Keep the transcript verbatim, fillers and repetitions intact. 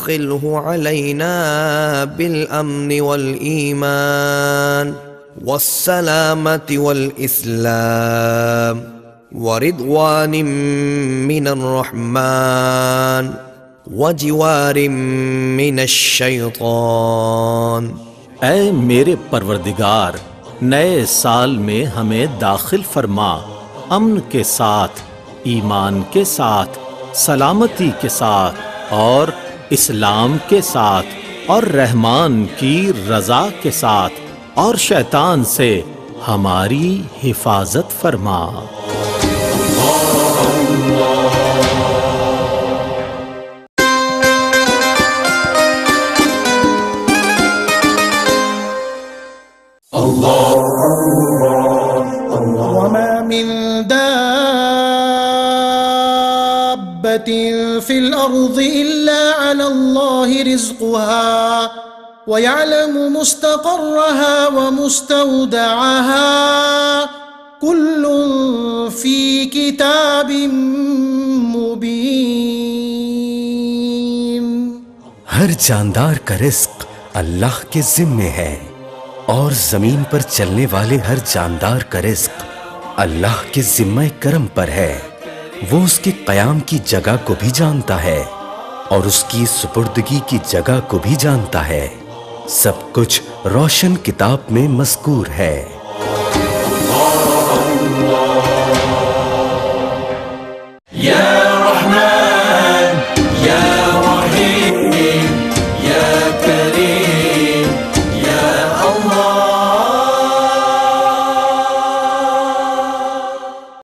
अदखिलहु अलैना bill अम्नि वल ईमान वस्सलामति वल इस्लाम व रिदवानिम मिनर रहमान व जिवारिम मिनश शैतान। ऐ मेरे परवरदिगार, नए साल में हमें दाखिल फरमा, अम्न के साथ, ईमान के साथ, सलामती के साथ और इस्लाम के साथ और रहमान की रजा के साथ और शैतान से हमारी हिफाजत फरमा। वमा मिन दाब्बतिन फिल अर्ज़ि इल्ला अलल्लाहि रिज़्क़ुहा व यअलमु मुस्तक़र्रहा व मुस्तौदअहा कुल्लुन फ़ी किताबिन मुबीन। हर जानदार का रिस्क अल्लाह के जिम्मे है और जमीन पर चलने वाले हर जानदार का रिस्क अल्लाह के जिम्मे करम पर है। वो उसके कयाम की जगह को भी जानता है और उसकी सुपुर्दगी की जगह को भी जानता है। सब कुछ रोशन किताब में मज़कूर है।